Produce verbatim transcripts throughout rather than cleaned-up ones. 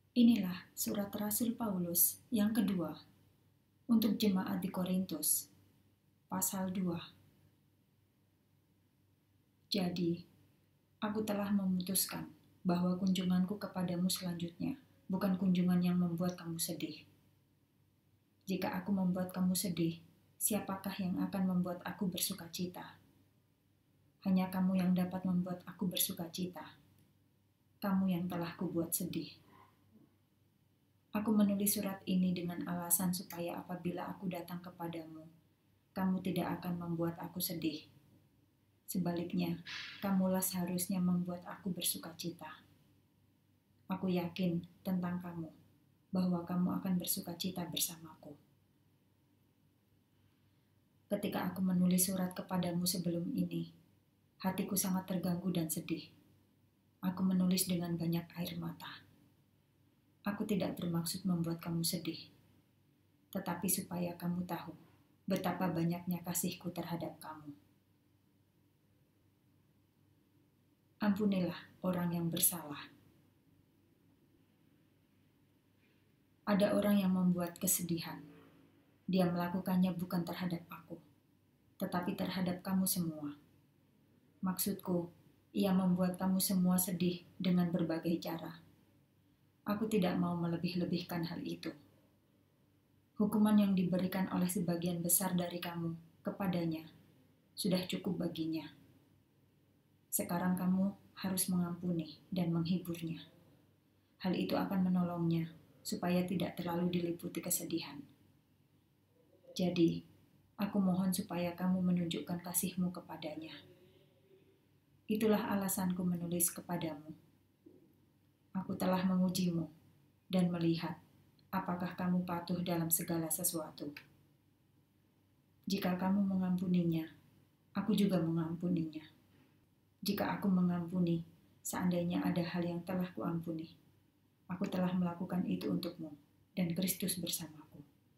Inilah surat Rasul Paulus yang kedua untuk jemaat di Korintus, pasal dua. Jadi, aku telah memutuskan bahwa kunjunganku kepadamu selanjutnya bukan kunjungan yang membuat kamu sedih. Jika aku membuat kamu sedih, siapakah yang akan membuat aku bersuka cita? Hanya kamu yang dapat membuat aku bersuka cita. Kamu yang telah kubuat sedih. Aku menulis surat ini dengan alasan supaya apabila aku datang kepadamu, kamu tidak akan membuat aku sedih. Sebaliknya, kamulah seharusnya membuat aku bersuka cita. Aku yakin tentang kamu, bahwa kamu akan bersuka cita bersamaku. Ketika aku menulis surat kepadamu sebelum ini, hatiku sangat terganggu dan sedih. Aku menulis dengan banyak air mata. Aku tidak bermaksud membuat kamu sedih, tetapi supaya kamu tahu betapa banyaknya kasihku terhadap kamu. Ampunilah orang yang bersalah. Ada orang yang membuat kesedihan. Dia melakukannya bukan terhadap aku, tetapi terhadap kamu semua. Maksudku, ia membuat kamu semua sedih dengan berbagai cara. Aku tidak mau melebih-lebihkan hal itu. Hukuman yang diberikan oleh sebagian besar dari kamu kepadanya sudah cukup baginya. Sekarang kamu harus mengampuni dan menghiburnya. Hal itu akan menolongnya supaya tidak terlalu diliputi kesedihan. Jadi, aku mohon supaya kamu menunjukkan kasihmu kepadanya. Itulah alasanku menulis kepadamu. Aku telah mengujimu dan melihat apakah kamu patuh dalam segala sesuatu. Jika kamu mengampuninya, aku juga mengampuninya. Jika aku mengampuni, seandainya ada hal yang telah kuampuni, aku telah melakukan itu untukmu dan Kristus bersamaku.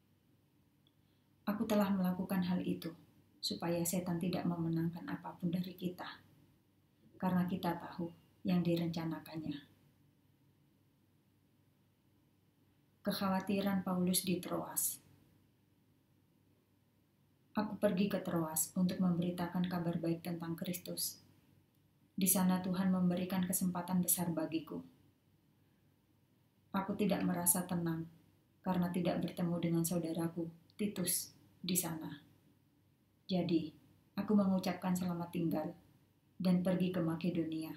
Aku telah melakukan hal itu supaya setan tidak memenangkan apapun dari kita, karena kita tahu yang direncanakannya. Kekhawatiran Paulus di Troas. Aku pergi ke Troas untuk memberitakan kabar baik tentang Kristus. Di sana Tuhan memberikan kesempatan besar bagiku. Aku tidak merasa tenang karena tidak bertemu dengan saudaraku Titus di sana. Jadi, aku mengucapkan selamat tinggal dan pergi ke Makedonia.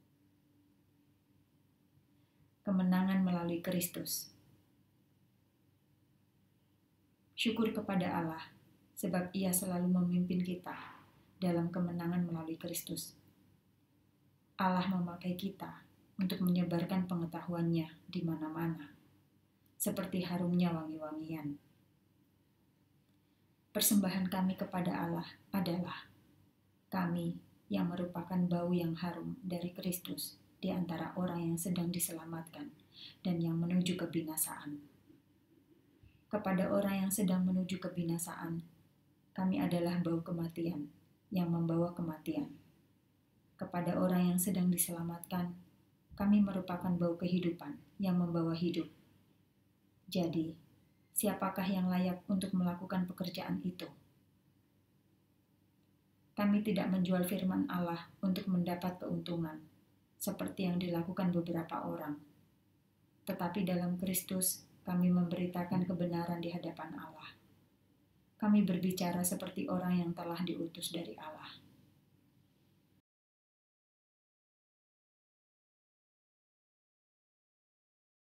Kemenangan melalui Kristus. Syukur kepada Allah, sebab Ia selalu memimpin kita dalam kemenangan melalui Kristus. Allah memakai kita untuk menyebarkan pengetahuannya di mana-mana, seperti harumnya wangi-wangian. Persembahan kami kepada Allah adalah kami yang merupakan bau yang harum dari Kristus di antara orang yang sedang diselamatkan dan yang menuju kebinasaan. Kepada orang yang sedang menuju kebinasaan, kami adalah bau kematian yang membawa kematian. Kepada orang yang sedang diselamatkan, kami merupakan bau kehidupan yang membawa hidup. Jadi, siapakah yang layak untuk melakukan pekerjaan itu? Kami tidak menjual firman Allah untuk mendapat keuntungan, seperti yang dilakukan beberapa orang. Tetapi dalam Kristus, kami memberitakan kebenaran di hadapan Allah. Kami berbicara seperti orang yang telah diutus dari Allah.